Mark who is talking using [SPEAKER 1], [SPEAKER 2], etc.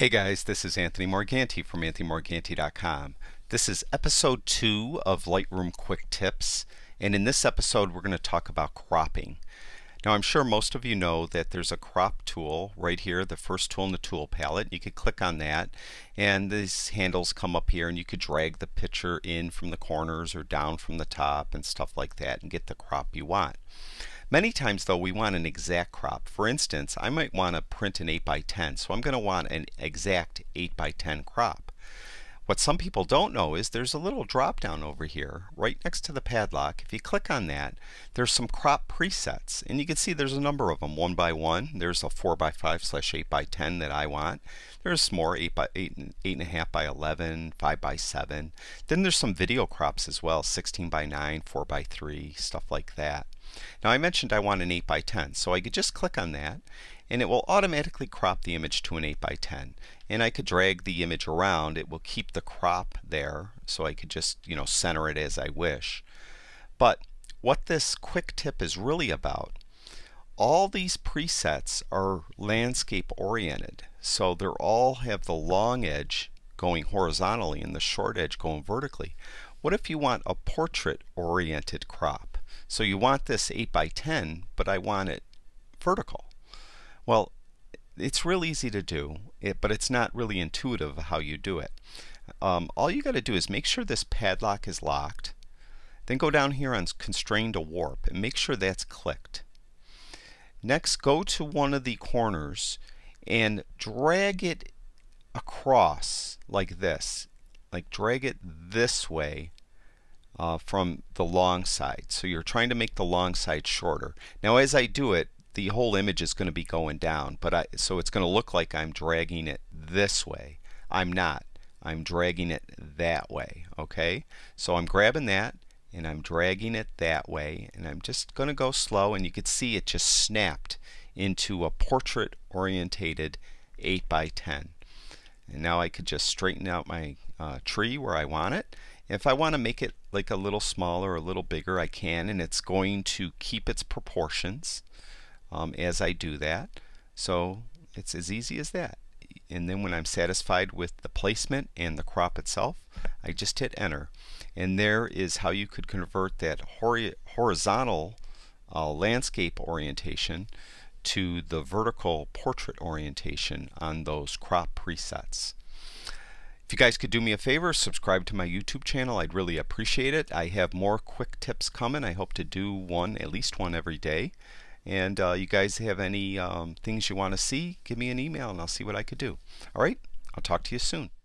[SPEAKER 1] Hey guys, this is Anthony Morganti from anthonymorganti.com. This is episode 2 of Lightroom Quick Tips, and in this episode we're going to talk about cropping. Now I'm sure most of you know that there's a crop tool right here, the first tool in the tool palette. You could click on that and these handles come up here and you could drag the picture in from the corners or down from the top and stuff like that and get the crop you want. Many times though we want an exact crop. For instance, I might want to print an 8x10, so I'm going to want an exact 8x10 crop. What some people don't know is there's a little drop down over here right next to the padlock. If you click on that, there's some crop presets and you can see there's a number of them, 1 by 1. There's a 4x5/8x10 that I want. There's more 8.5 by 11, 5 by 7. Then there's some video crops as well, 16 by 9, 4 by 3, stuff like that. Now I mentioned I want an 8x10, so I could just click on that and it will automatically crop the image to an 8x10. And I could drag the image around. It will keep the crop there, so I could just, center it as I wish. But what this quick tip is really about, all these presets are landscape oriented. So they all have the long edge going horizontally and the short edge going vertically. What if you want a portrait oriented crop? So you want this 8x10, but I want it vertical. Well, it's real easy to do, but it's not really intuitive how you do it. All you got to do is make sure this padlock is locked. Then go down here on Constrain to Warp and make sure that's clicked. Next, go to one of the corners and drag it across like this. Like drag it this way from the long side. So you're trying to make the long side shorter. Now as I do it, the whole image is going to be going down, so it's going to look like I'm dragging it this way. I'm not. I'm dragging it that way. Okay? So I'm grabbing that and I'm dragging it that way, and I'm just going to go slow, and you can see it just snapped into a portrait orientated 8x10. And now I could just straighten out my tree where I want it. If I want to make it like a little smaller or a little bigger, I can, and it's going to keep its proportions as I do that. So it's as easy as that. And then when I'm satisfied with the placement and the crop itself, I just hit enter. And there is how you could convert that horizontal landscape orientation to the vertical portrait orientation on those crop presets. If you guys could do me a favor, subscribe to my YouTube channel. I'd really appreciate it. I have more quick tips coming. I hope to do at least one every day. And you guys have any things you want to see, give me an email and I'll see what I could do. All right, I'll talk to you soon.